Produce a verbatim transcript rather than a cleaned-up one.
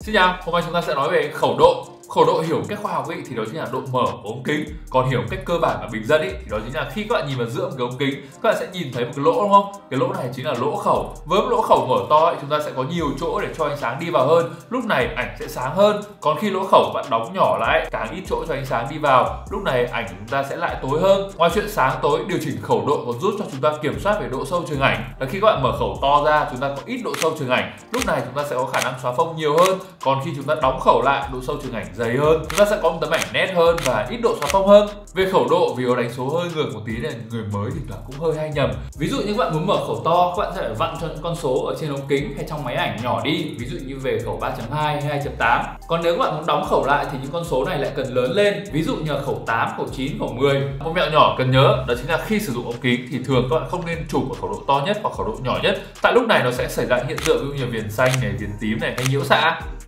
Xin chào, hôm nay chúng ta sẽ nói về khẩu độ. Khẩu độ hiểu cách khoa học ý, thì đó chính là độ mở của ống kính. Còn hiểu cách cơ bản và bình dân ý, thì đó chính là khi các bạn nhìn vào giữa một cái ống kính, các bạn sẽ nhìn thấy một cái lỗ, đúng không? Cái lỗ này chính là lỗ khẩu. Với một lỗ khẩu mở to ý, chúng ta sẽ có nhiều chỗ để cho ánh sáng đi vào hơn. Lúc này ảnh sẽ sáng hơn. Còn khi lỗ khẩu bạn đóng nhỏ lại, càng ít chỗ cho ánh sáng đi vào, lúc này ảnh của chúng ta sẽ lại tối hơn. Ngoài chuyện sáng tối, điều chỉnh khẩu độ còn giúp cho chúng ta kiểm soát về độ sâu trường ảnh. Là khi các bạn mở khẩu to ra, chúng ta có ít độ sâu trường ảnh, lúc này chúng ta sẽ có khả năng xóa phông nhiều hơn. Còn khi chúng ta đóng khẩu lại, độ sâu trường ảnh dày hơn, chúng ta sẽ có một tấm ảnh nét hơn và ít độ xóa phông hơn. Về khẩu độ, vì có đánh số hơi ngược một tí này, người mới thì là cũng hơi hay nhầm. Ví dụ như các bạn muốn mở khẩu to, các bạn sẽ phải vặn cho những con số ở trên ống kính hay trong máy ảnh nhỏ đi, ví dụ như về khẩu ba chấm hai hay hai chấm tám. Còn nếu các bạn muốn đóng khẩu lại thì những con số này lại cần lớn lên, ví dụ như khẩu tám, khẩu chín, khẩu mười. Một mẹo nhỏ cần nhớ đó chính là khi sử dụng ống kính thì thường các bạn không nên chụp ở khẩu độ to nhất hoặc khẩu độ nhỏ nhất. Tại lúc này nó sẽ xảy ra hiện tượng ví dụ như viền xanh này, viền tím này hay nhiễu xạ.